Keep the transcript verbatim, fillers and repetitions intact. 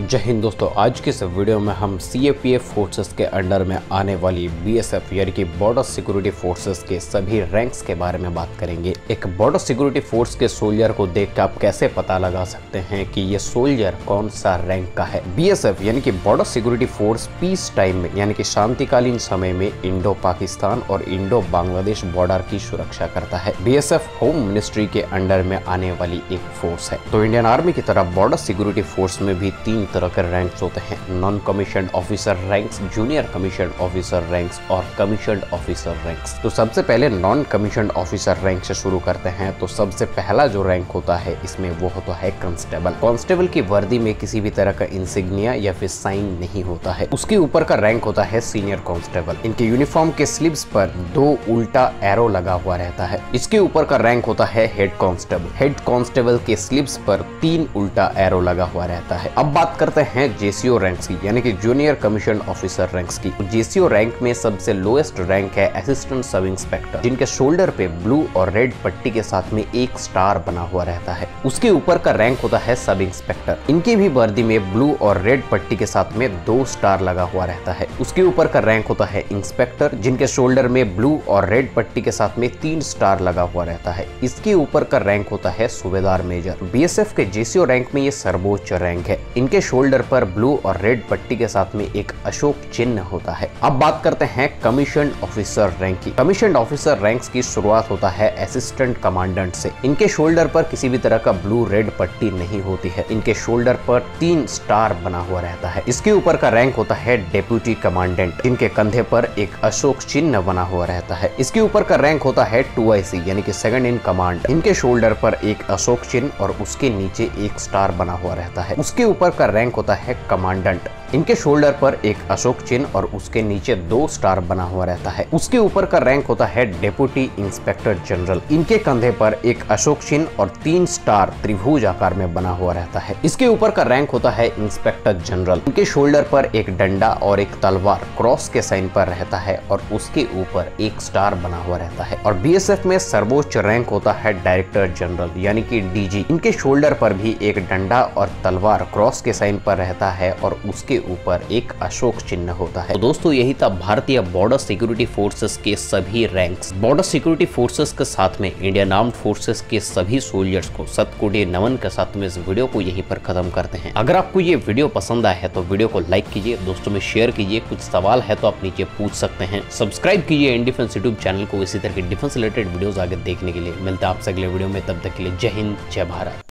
जय हिंद दोस्तों, आज के इस वीडियो में हम C A P F forces के अंडर में आने वाली बी एस एफ यानी कि बॉर्डर सिक्योरिटी फोर्सेस के सभी रैंक्स के बारे में बात करेंगे। एक बॉर्डर सिक्योरिटी फोर्स के सोल्जर को देख कर आप कैसे पता लगा सकते हैं कि ये सोल्जर कौन सा रैंक का है। बी एस एफ यानी कि border security force peace time में यानी कि शांतिकालीन समय में इंडो पाकिस्तान और इंडो बांग्लादेश बॉर्डर की सुरक्षा करता है। B S F home ministry के अंडर में आने वाली एक फोर्स है। तो इंडियन आर्मी की तरह बॉर्डर सिक्योरिटी फोर्स में भी तीन तरह के रैंक्स होते हैं, non commissioned officer ranks, junior commissioned officer ranks और कमीशन्ड ऑफिसर रैंक्स। तो सबसे पहले नॉन कमीशन्ड ऑफिसर रैंक से शुरू करते हैं। तो सबसे पहला जो रैंक होता है इसमें वो होता है कांस्टेबल। कांस्टेबल की वर्दी में किसी भी तरह का इंसिग्निया या फिर साइन नहीं होता है। उसके ऊपर का रैंक होता है सीनियर कांस्टेबल। इनके यूनिफॉर्म के स्लीव्स पर दो उल्टा एरो लगा हुआ रहता है। इसके ऊपर का रैंक होता है हेड कांस्टेबल। हेड कांस्टेबल के स्लीव्स पर तीन उल्टा एरो लगा हुआ रहता है। अब बात करते हैं जे सी ओ रैंक्स की यानी कि जूनियर कमीशन ऑफिसर रैंक्स की। जे सी ओ रैंक में सबसे लोएस्ट रैंक है असिस्टेंट सब इंस्पेक्टर, जिनके शोल्डर पे ब्लू और रेड पट्टी के साथ में एक स्टार बना हुआ रहता है। उसके ऊपर का रैंक होता है सब इंस्पेक्टर। इनकी भी वर्दी में ब्लू और रेड पट्टी के साथ में दो स्टार लगा हुआ रहता है। उसके ऊपर का रैंक होता है इंस्पेक्टर, जिनके शोल्डर में ब्लू और रेड पट्टी के साथ में तीन स्टार लगा हुआ रहता है। इसके ऊपर का रैंक होता है सूबेदार मेजर। बी एस एफ के जे सी ओ रैंक में ये सर्वोच्च रैंक है। इनके शोल्डर पर ब्लू और रेड पट्टी के साथ में एक अशोक चिन्ह होता है। अब बात करते हैं कमीशन्ड ऑफिसर रैंक की। कमीशन्ड ऑफिसर रैंक्स की शुरुआत होता है असिस्टेंट कमांडेंट से। इनके शोल्डर पर किसी भी तरह का ब्लू रेड पट्टी नहीं होती है। इनके शोल्डर पर तीन स्टार बना हुआ रहता है। इसके ऊपर का रैंक होता है डेप्यूटी कमांडेंट। इनके कंधे पर एक अशोक चिन्ह बना हुआ रहता है। इसके ऊपर का रैंक होता है टू आई सी यानी कि सेकंड इन कमांड। इनके शोल्डर पर एक अशोक चिन्ह और उसके नीचे एक स्टार बना हुआ रहता है। उसके ऊपर का रैंक होता है कमांडेंट। इनके शोल्डर पर एक अशोक चिन्ह और उसके नीचे दो स्टार बना हुआ रहता है। उसके ऊपर का रैंक होता है डेप्यूटी इंस्पेक्टर जनरल। इनके कंधे पर एक अशोक चिन्ह और तीन स्टार त्रिभुज आकार में बना हुआ रहता है। इसके ऊपर का रैंक होता है इंस्पेक्टर जनरल। इनके शोल्डर पर एक डंडा और एक तलवार क्रॉस के साइन पर रहता है और उसके ऊपर एक स्टार बना हुआ रहता है। और बी एस एफ में सर्वोच्च रैंक होता है डायरेक्टर जनरल यानी कि डी जी। इनके शोल्डर पर भी एक डंडा और तलवार क्रॉस के साइन पर रहता है और उसके ऊपर एक अशोक चिन्ह होता है। तो दोस्तों, यही था भारतीय बॉर्डर सिक्योरिटी फोर्सेस के सभी रैंक्स। बॉर्डर सिक्योरिटी फोर्सेस के साथ में इंडियन आर्म्ड फोर्सेस के सभी सोल्जर्स को शत कोटि नमन के साथ में इस वीडियो को यहीं पर खत्म करते हैं। अगर आपको ये वीडियो पसंद आया है तो वीडियो को लाइक कीजिए, दोस्तों में शेयर कीजिए। कुछ सवाल है तो आप नीचे पूछ सकते हैं। सब्सक्राइब कीजिए इंडियन डिफेंस यूट्यूब चैनल को इसी तरह के डिफेंस रिलेटेड वीडियोस आगे देखने के लिए। मिलते हैं आपसे अगले वीडियो में, तब तक के लिए जय हिंद, जय भारत।